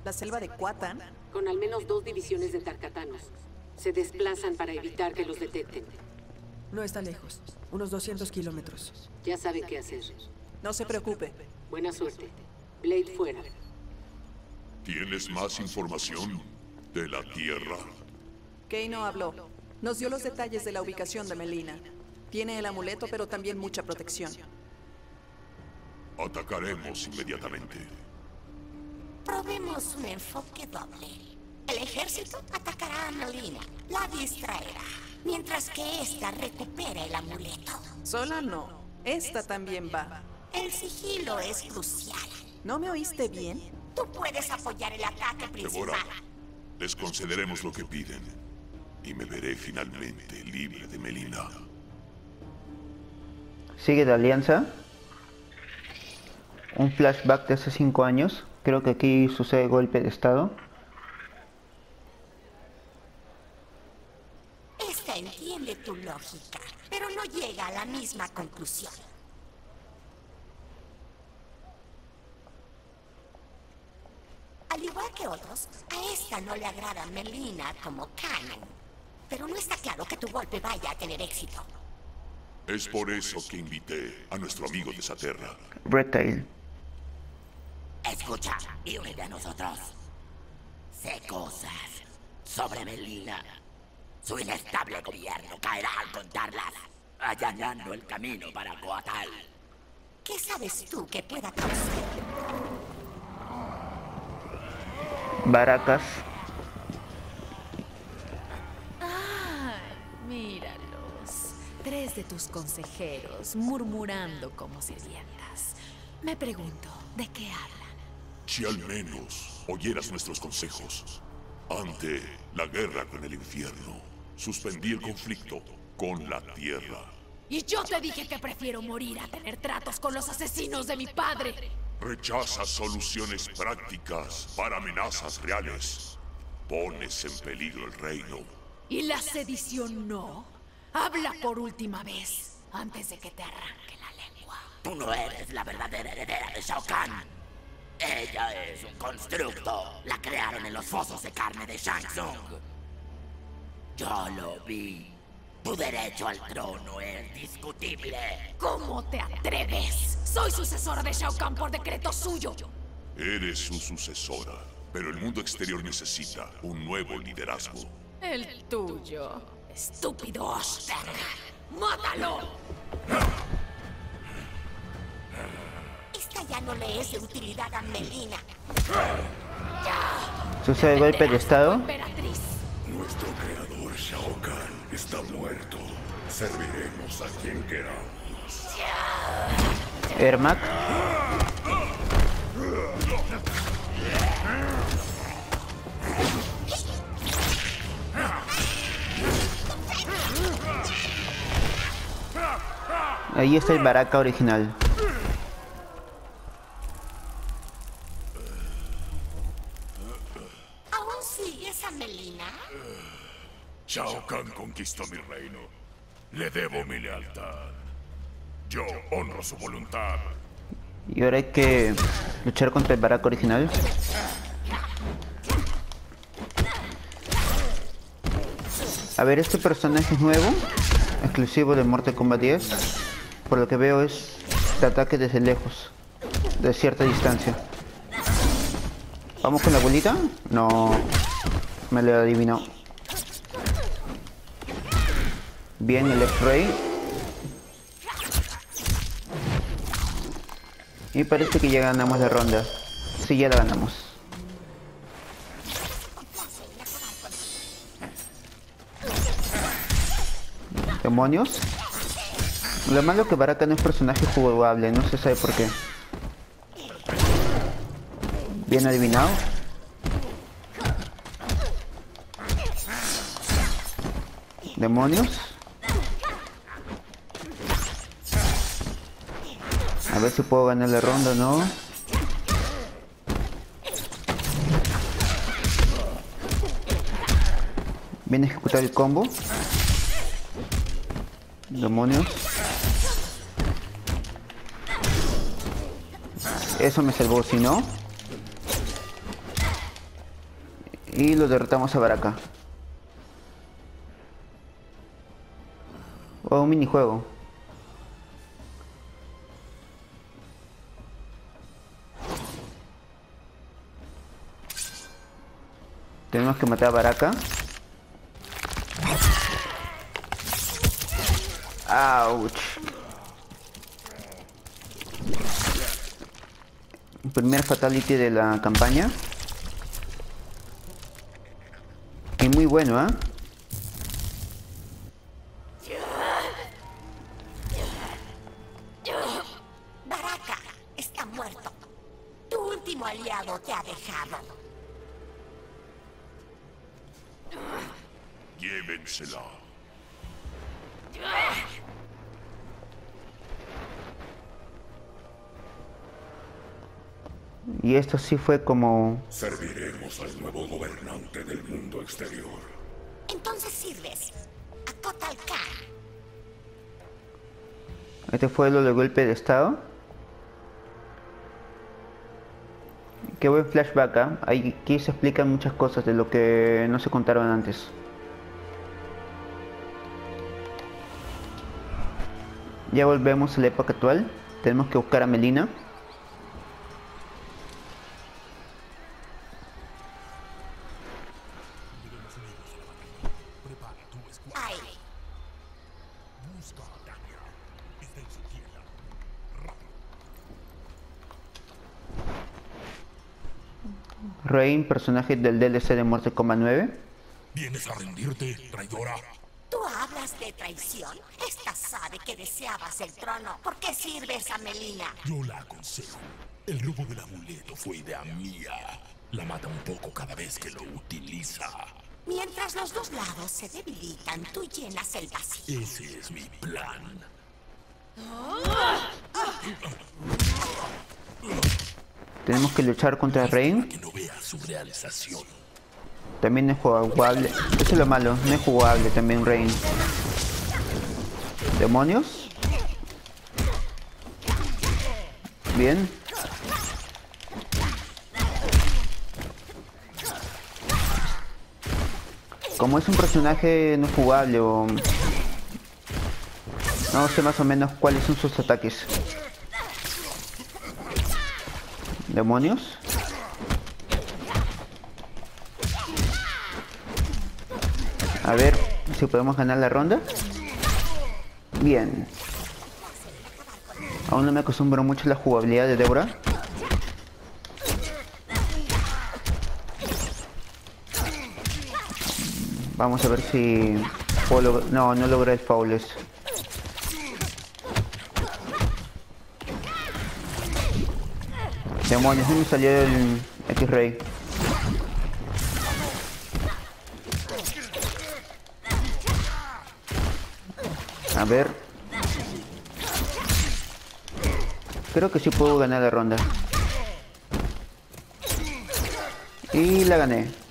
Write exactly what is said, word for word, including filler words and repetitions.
¿La selva de Kuatan? Con al menos dos divisiones de Tarkatanos. Se desplazan para evitar que los detecten. No está lejos. Unos doscientos kilómetros. Ya saben qué hacer. No se preocupe. Buena suerte. Blade fuera. ¿Tienes más información de la Tierra? Kay no habló. Nos dio los detalles de la ubicación de Melina. Tiene el amuleto, pero también mucha protección. Atacaremos inmediatamente. Probemos un enfoque doble. El ejército atacará a Melina, la distraerá, mientras que ésta recupera el amuleto. Sola no. Esta también va. El sigilo es crucial. ¿No me oíste bien? Tú puedes apoyar el ataque principal. Devora, les concederemos lo que piden. Y me veré finalmente libre de Melina. Sigue la alianza. Un flashback de hace cinco años. Creo que aquí sucede golpe de estado. Esta entiende tu lógica, pero no llega a la misma conclusión. Al igual que otros, a esta no le agrada Melina como canon. Pero no está claro que tu golpe vaya a tener éxito. Es por eso que invité a nuestro amigo de Saterra. Redtail. Escucha y únete a nosotros. Sé cosas sobre Melina. Su inestable gobierno caerá al contarlas, allanando el camino para Koatal. ¿Qué sabes tú que pueda causar? Baracas. Ay, míralos. Tres de tus consejeros murmurando como sirvientas. Me pregunto, ¿de qué hablan? Si al menos oyeras nuestros consejos. Ante la guerra con el infierno, suspendí el conflicto con la tierra. Y yo te dije que prefiero morir a tener tratos con los asesinos de mi padre. Rechazas soluciones prácticas para amenazas reales. Pones en peligro el reino. ¿Y la sedición no? Habla por última vez, antes de que te arranque la lengua. Tú no eres la verdadera heredera de Shao Kahn. Ella es un constructo. La crearon en los fosos de carne de Shang Tsung. Yo lo vi. Tu derecho al trono es discutible. ¿Cómo te atreves? Soy sucesora de Shao Kahn por decreto suyo. Eres su sucesora, pero el mundo exterior necesita un nuevo liderazgo. El tuyo. Estúpido Oshtek. ¡Mátalo! Esta ya no le es de utilidad a Melina. Sucede golpe de estado. Emperatriz. Nuestro creador Shao Kahn está muerto. Serviremos a quien queramos. Ermac. Ahí está el Baraka original. ¿Aún sigues a Melina? Shao Kahn conquistó mi reino. Le debo mi lealtad. Yo honro su voluntad. Y ahora hay que luchar contra el Baraka original. A ver, este personaje es nuevo, exclusivo de Mortal Kombat diez. Por lo que veo es de ataque desde lejos, de cierta distancia. ¿Vamos con la bolita? No, me lo adivinó. Bien, el X-Ray. Y parece que ya ganamos la ronda. Sí, ya la ganamos. ¿Demonios? Lo malo es que Baraka no es personaje jugable, no se sabe por qué. Bien adivinado. ¿Demonios? A ver si puedo ganar la ronda, ¿no? Viene a ejecutar el combo. Demonios. Eso me salvó, si no. Y lo derrotamos a Baraka. O un minijuego. Tenemos que matar a Baraka. Ouch. Primer fatality de la campaña. Y muy bueno, ¿ah? ¿eh? Baraka está muerto. Tu último aliado te ha dejado. Llévensela. Y esto sí fue como... Serviremos al nuevo gobernante del mundo exterior. Entonces sirves a Kotal Kahn. Este fue lo del golpe de estado. Qué buen flashback, ¿eh? Aquí se explican muchas cosas de lo que no se contaron antes. Ya volvemos a la época actual. Tenemos que buscar a Melina. Ay, Rain, personaje del D L C de Mortal Kombat nueve. ¿Vienes a rendirte, traidora? ¿tú hablas de traición? Esta sabe que deseabas el trono. ¿Por qué sirves a Melina? Yo la aconsejo. El robo del amuleto fue idea mía. La mata un poco cada vez que lo utiliza. Mientras los dos lados se debilitan, tú llenas el vacío. Ese es mi plan. Tenemos que luchar contra Rain. Que no vea su realización. También es jugable. Eso es lo malo, no es jugable también Rain. ¿Demonios? Bien. Como es un personaje no jugable o... no sé más o menos cuáles son sus ataques. ¿Demonios? A ver si podemos ganar la ronda. Bien. Aún no me acostumbro mucho a la jugabilidad de Deborah. Vamos a ver si puedo log- no, no logré el Faules. Demonios, no me salió el X-Ray. A ver. Creo que sí puedo ganar la ronda. Y la gané.